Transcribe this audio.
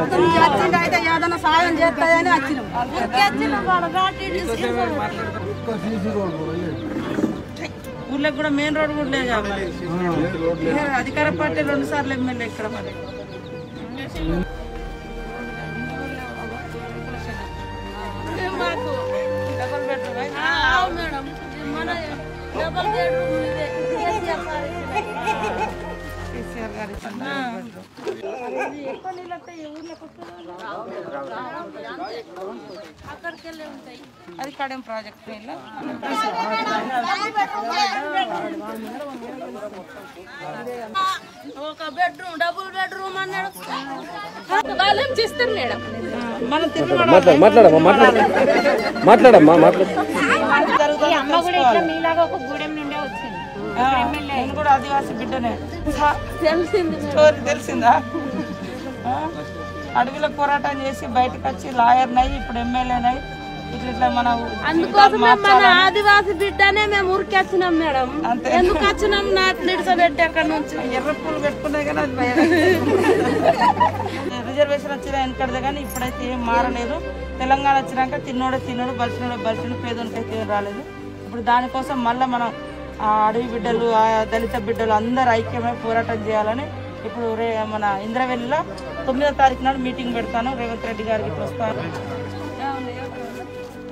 అయితే ఏదైనా సాయం చేస్తాయని వచ్చినాం. ఊళ్ళకి కూడా మెయిన్ రోడ్ కూడా లేదు కాబట్టి అధికార పార్టీ 2 సార్లు ఎమ్మెల్యే ఇక్కడ మరి డబల్ కేసీఆర్ గారి అది కడెం ప్రాజెక్ట్ ఒక బెడ్రూమ్ డబుల్ బెడ్రూమ్ అన్నాడు వాళ్ళేం చేస్తారు మేడం మనం మాట్లాడమ్మా అమ్మ కూడా ఇట్లా మీలాగా ఒక గూడెం నుండే వచ్చింది నేను కూడా ఆదివాసీ బిడ్డనే తెలిసింది స్టోరీ తెలిసిందా అడవిలో పోరాటం చేసి బయటకు వచ్చి లాయర్ నై ఇప్పుడు ఎమ్మెల్యేనై ఇట్లా మన అందుకోసం మన ఆదివాసీ బిడ్డనే మేము ఊరికి వచ్చినాం మేడం ఎందుకు వచ్చినాం నాకు నిడిసబెట్టి అక్కడ నుంచి ఎర్ర పూలు పెట్టుకున్నాయి కానీ అది రిజర్వేషన్ వచ్చిన వెనకడదే కానీ ఇప్పుడైతే ఏం మారలేదు. తెలంగాణ వచ్చినాక తిన్నోడే తిన్నోడు బలిసినోడే బలిసినోడు పేదోనికి అయితే ఏం రాలేదు. ఇప్పుడు దానికోసం మళ్ళీ మనం ఆ అడవి బిడ్డలు ఆ దళిత బిడ్డలు అందరు ఐక్యమై పోరాటం చేయాలని ఇప్పుడు మన ఇంద్రవెల్లిలో 9వ తారీఖు నాడు మీటింగ్ పెడతాను. రేవంత్ రెడ్డి గారికి వస్తాను.